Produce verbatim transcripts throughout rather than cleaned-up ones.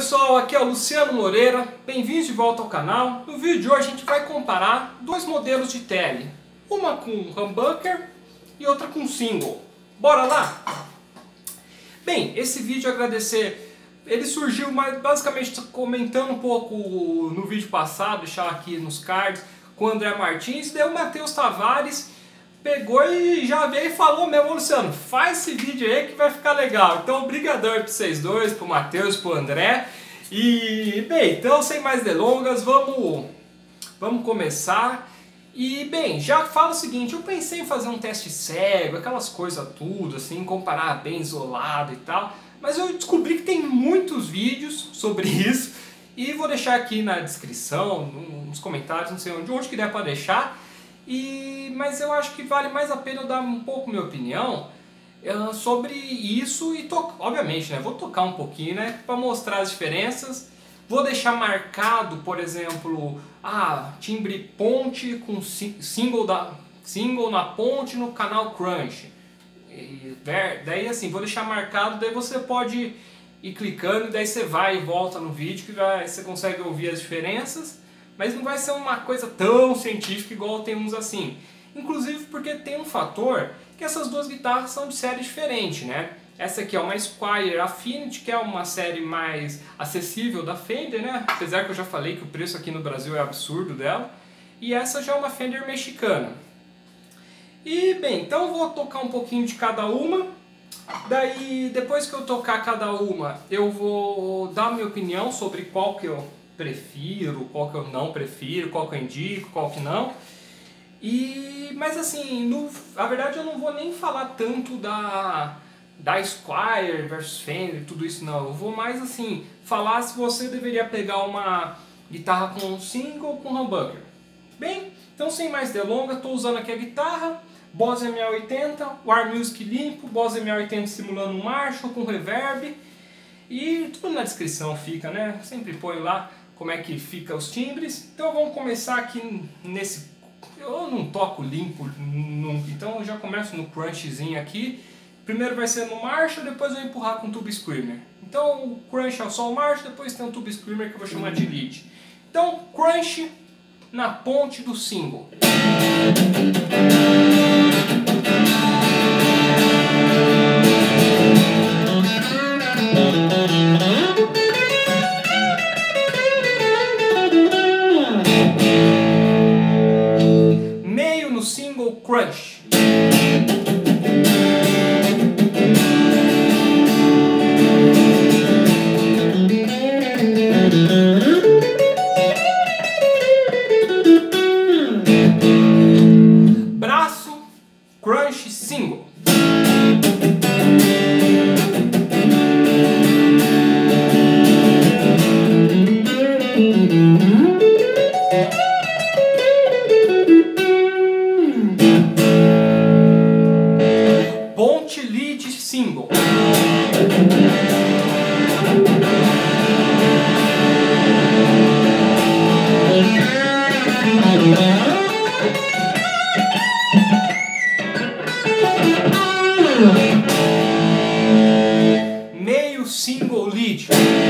pessoal, aqui é o Luciano Moreira, bem-vindos de volta ao canal. No vídeo de hoje a gente vai comparar dois modelos de tele, uma com humbucker e outra com single. Bora lá? Bem, esse vídeo agradecer, ele surgiu mais, basicamente comentando um pouco no vídeo passado, deixar aqui nos cards, com o André Martins, e daí o Matheus Tavares pegou e já veio e falou mesmo: Luciano, faz esse vídeo aí que vai ficar legal. Então, obrigadão aí pra vocês dois, pro Matheus, pro André. E, bem, então, sem mais delongas, vamos, vamos começar. E, bem, já falo o seguinte, eu pensei em fazer um teste cego, aquelas coisas tudo, assim, comparar bem isolado e tal. Mas eu descobri que tem muitos vídeos sobre isso. E vou deixar aqui na descrição, nos comentários, não sei onde, onde que der pra deixar. E, mas eu acho que vale mais a pena eu dar um pouco minha opinião uh, sobre isso e, to obviamente, né, vou tocar um pouquinho, né, para mostrar as diferenças. Vou deixar marcado, por exemplo, ah, timbre ponte com single, da, single na ponte no canal Crunch. E, daí assim, vou deixar marcado, daí você pode ir clicando e daí você vai e volta no vídeo que vai, você consegue ouvir as diferenças. Mas não vai ser uma coisa tão científica igual tem uns assim. Inclusive porque tem um fator que essas duas guitarras são de série diferente, né? Essa aqui é uma Squier Affinity, que é uma série mais acessível da Fender, né? Apesar que eu já falei que o preço aqui no Brasil é absurdo dela. E essa já é uma Fender mexicana. E bem, então eu vou tocar um pouquinho de cada uma. Daí, depois que eu tocar cada uma, eu vou dar minha opinião sobre qual que eu prefiro, qual que eu não prefiro, qual que eu indico, qual que não. E, mas assim, no, na verdade eu não vou nem falar tanto da, da Squier versus Fender, tudo isso não. Eu vou mais assim, falar se você deveria pegar uma guitarra com single ou com humbucker. Bem, então sem mais delongas, estou usando aqui a guitarra, Boss M A oitenta, War Music limpo, Boss M A oitenta simulando um Marshall com reverb. E tudo na descrição fica, né? Sempre põe lá como é que fica os timbres. Então vamos começar aqui nesse... Eu não toco limpo nunca, então eu já começo no crunchzinho aqui. Primeiro vai ser no Marshall, depois eu vou empurrar com o Tube Screamer. Então o crunch é só o Marshall, depois tem o Tube Screamer que eu vou chamar de lead. Então crunch na ponte do single. Crunch. Braço, crunch, single. Ponte, lead, single. Meio, single, lead.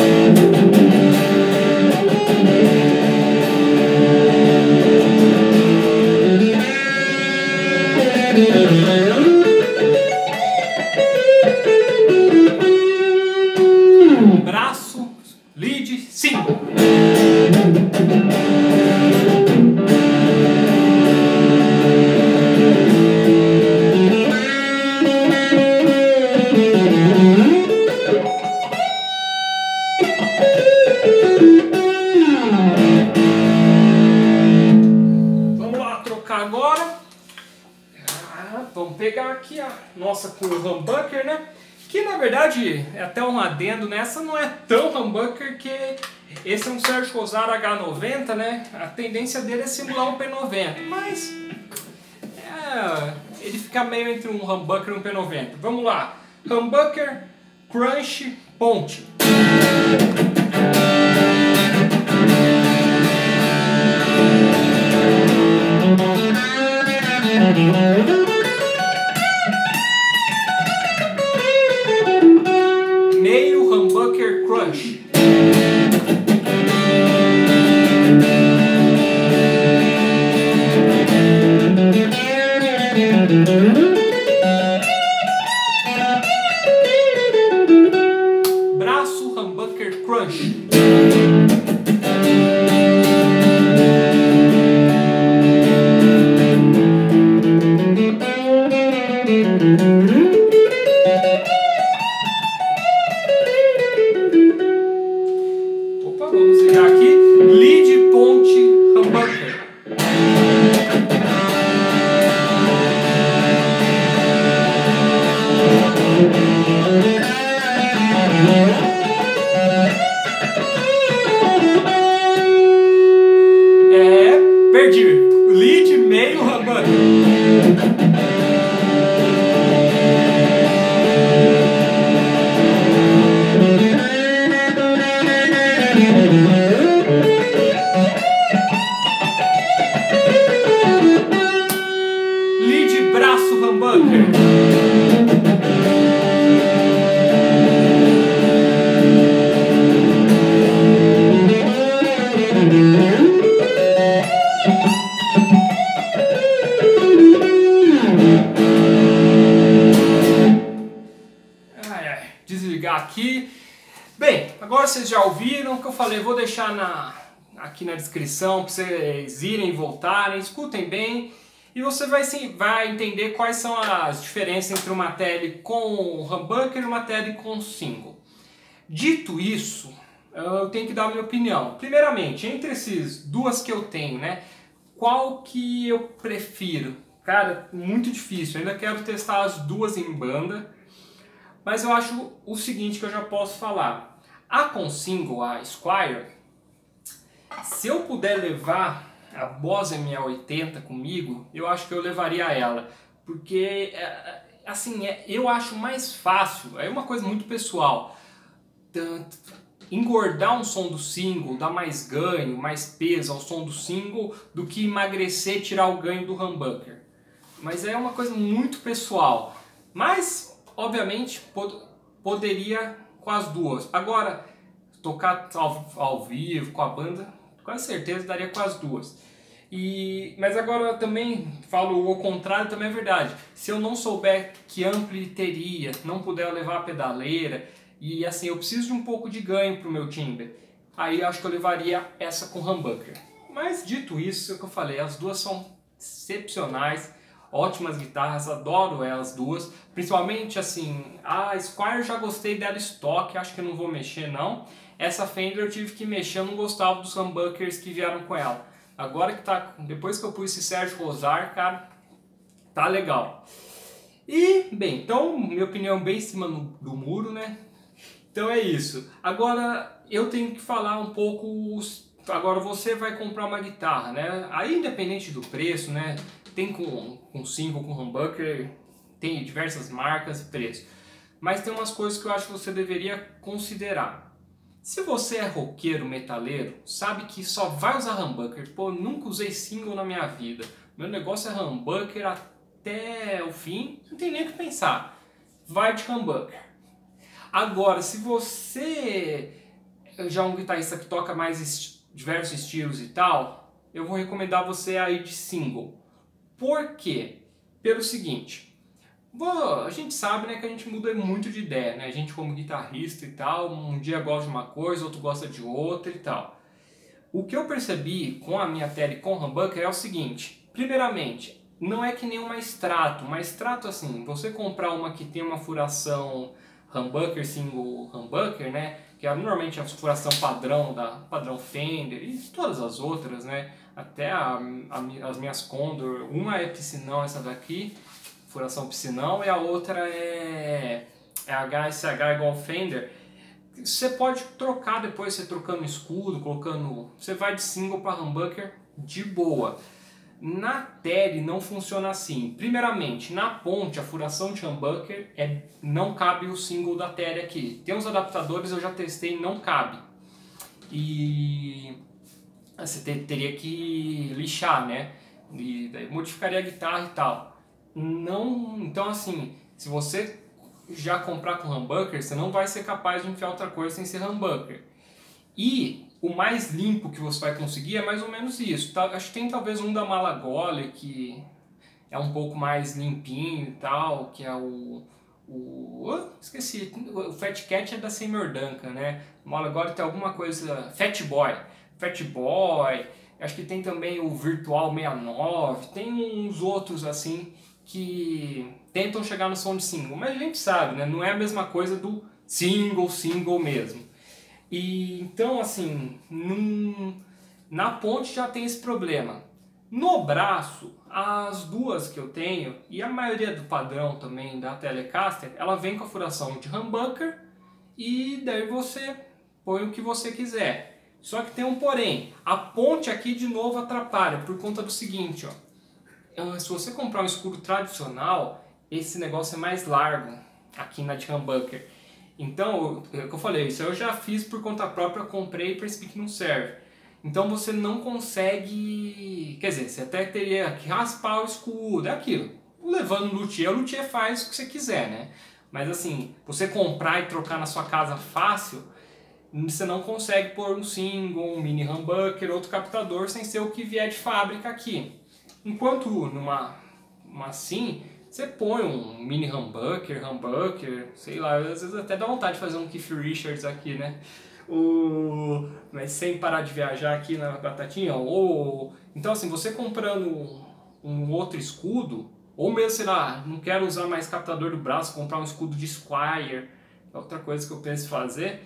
Braço, lead, single. Vamos lá trocar agora. Ah, vamos pegar aqui a nossa com o humbucker, né? Que na verdade, é até um adendo nessa, não é tão humbucker que esse é um Serge Rosar H noventa, né? A tendência dele é simular um P noventa, mas é, ele fica meio entre um humbucker e um P noventa. Vamos lá, humbucker, crunch, ponte. Meio humbucker crunch. Humbucker Crunch. Opa, vamos ligar aqui. Lead Ponte Humbucker. É, perdi. Lead meio Humbucker. Lead braço Humbucker. Ai, ai, desligar aqui. Bem, agora vocês já ouviram o que eu falei, vou deixar na, aqui na descrição para vocês irem e voltarem, escutem bem e você vai, sim, vai entender quais são as diferenças entre uma tele com humbucker e uma tele com single. Dito isso, eu tenho que dar a minha opinião. Primeiramente, entre essas duas que eu tenho, né, qual que eu prefiro? Cara, muito difícil, eu ainda quero testar as duas em banda. Mas eu acho o seguinte que eu já posso falar. A com single, a Squier, se eu puder levar a Bose M A oitenta comigo, eu acho que eu levaria ela. Porque, assim, eu acho mais fácil, é uma coisa muito pessoal, engordar um som do single, dar mais ganho, mais peso ao som do single, do que emagrecer e tirar o ganho do humbucker. Mas é uma coisa muito pessoal. Mas... obviamente, pod poderia com as duas. Agora, tocar ao, ao vivo, com a banda, com certeza daria com as duas. E, mas agora eu também falo o contrário, também é verdade. Se eu não souber que ampli teria, não puder levar a pedaleira, e assim, eu preciso de um pouco de ganho para o meu timbre, aí eu acho que eu levaria essa com humbucker. Mas dito isso, é o que eu falei, as duas são excepcionais. Ótimas guitarras, adoro elas duas, principalmente assim, a Squier já gostei dela estoque, acho que eu não vou mexer não. Essa Fender eu tive que mexer, eu não gostava dos humbuckers que vieram com ela. Agora que tá, depois que eu pus esse Sérgio Rosar, cara, tá legal. E, bem, então, minha opinião bem em cima no, do muro, né? Então é isso. Agora eu tenho que falar um pouco, agora você vai comprar uma guitarra, né? Aí independente do preço, né? Tem com, com single, com humbucker, tem diversas marcas e preços. Mas tem umas coisas que eu acho que você deveria considerar. Se você é roqueiro, metaleiro, sabe que só vai usar humbucker. Pô, nunca usei single na minha vida. Meu negócio é humbucker até o fim, não tem nem o que pensar. Vai de humbucker. Agora, se você já é um guitarrista que toca mais est- diversos estilos e tal, eu vou recomendar você a ir de single. Por quê? Pelo seguinte, bom, a gente sabe, né, que a gente muda muito de ideia, né? A gente como guitarrista e tal, um dia gosta de uma coisa, outro gosta de outra e tal. O que eu percebi com a minha tele com humbucker é o seguinte, primeiramente, não é que nem uma Strato, uma Strato assim, você comprar uma que tem uma furação humbucker, single humbucker, né, que é normalmente a furação padrão da padrão Fender e todas as outras, né, até a, a, as minhas Condor, uma é piscinão, essa daqui, furação piscinão, e a outra é, é H S H igual Fender. Você pode trocar depois, você trocando escudo, colocando, você vai de single para humbucker de boa. Na tele não funciona assim. Primeiramente, na ponte, a furação de humbucker é, não cabe o single da tele aqui. Tem uns adaptadores, eu já testei, não cabe. E você ter, teria que lixar, né? E daí modificaria a guitarra e tal. Não, então assim, se você já comprar com humbucker, você não vai ser capaz de enfiar outra coisa sem ser humbucker. E o mais limpo que você vai conseguir é mais ou menos isso. Tá? Acho que tem talvez um da Malagoli que é um pouco mais limpinho e tal, que é o, o oh, esqueci, o Fat Cat é da Seymour Duncan, né? Agora tem alguma coisa, Fat Boy, Fat Boy, acho que tem também o Virtual sessenta e nove, tem uns outros assim que tentam chegar no som de single, mas a gente sabe, né? Não é a mesma coisa do single, single mesmo. E então assim, num, na ponte já tem esse problema. No braço, as duas que eu tenho, e a maioria do padrão também da Telecaster, ela vem com a furação de humbucker e daí você põe o que você quiser. Só que tem um porém, a ponte aqui de novo atrapalha por conta do seguinte, ó. Se você comprar um escudo tradicional, esse negócio é mais largo aqui na de humbucker. Então, é o que eu falei, isso eu já fiz por conta própria, comprei e percebi que não serve. Então você não consegue, quer dizer, você até teria que raspar o escudo, é aquilo. Levando no luthier, o luthier faz o que você quiser, né? Mas assim, você comprar e trocar na sua casa fácil, você não consegue pôr um single, um mini humbucker, outro captador sem ser o que vier de fábrica aqui. Enquanto numa uma assim, você põe um mini humbucker, humbucker, sei lá, às vezes até dá vontade de fazer um Keith Richards aqui, né? O... Mas sem parar de viajar aqui na batatinha. Ou... Então assim, você comprando um, um outro escudo, ou mesmo, sei lá, não quero usar mais captador do braço, comprar um escudo de Squier, é outra coisa que eu penso em fazer,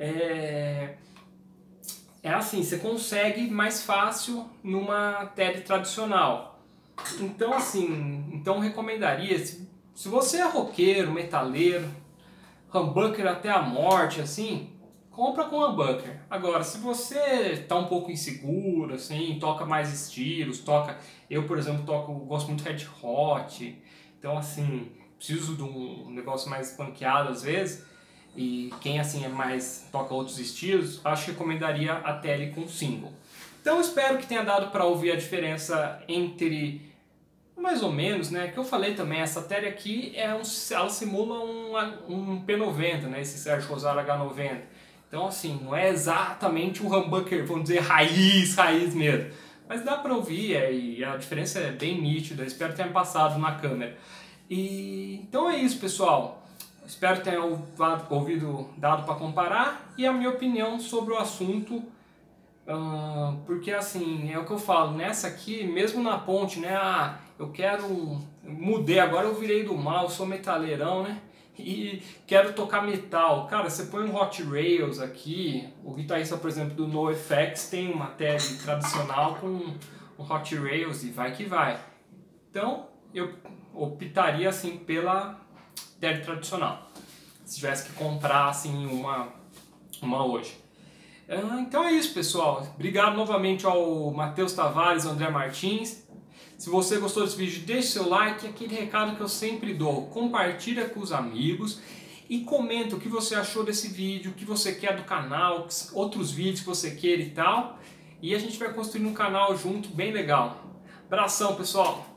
é... é assim, você consegue mais fácil numa tele tradicional. Então assim, então recomendaria, se, se você é roqueiro, metaleiro, humbucker até a morte, assim, compra com humbucker. Agora, se você está um pouco inseguro, assim, toca mais estilos, toca... Eu, por exemplo, toco, gosto muito de Red Hot, então, assim, preciso de um negócio mais punkeado às vezes, e quem, assim, é mais... toca outros estilos, acho que recomendaria a tele com single. Então, espero que tenha dado para ouvir a diferença entre... mais ou menos, né? Que eu falei também, essa tele aqui, é um, ela simula um, um P noventa, né? Esse Serge Rosado H noventa. Então assim, não é exatamente um humbucker, vamos dizer, raiz, raiz mesmo. Mas dá pra ouvir é, e a diferença é bem nítida, espero que tenha passado na câmera. E, então é isso, pessoal. Espero que tenha ouvido, dado para comparar e a minha opinião sobre o assunto. Uh, porque assim, é o que eu falo, nessa aqui, mesmo na ponte, né? Ah, eu quero... mudei, agora eu virei do mal, sou metaleirão, né? E quero tocar metal. Cara, você põe um Hot Rails aqui, o guitarrista, por exemplo, do NoFX tem uma tele tradicional com um Hot Rails e vai que vai. Então, eu optaria assim pela tele tradicional, se tivesse que comprar assim uma, uma hoje. Então é isso, pessoal. Obrigado novamente ao Matheus Tavares e André Martins. Se você gostou desse vídeo, deixe seu like, aquele recado que eu sempre dou, compartilha com os amigos e comenta o que você achou desse vídeo, o que você quer do canal, outros vídeos que você queira e tal. E a gente vai construir um canal junto bem legal. Abração, pessoal!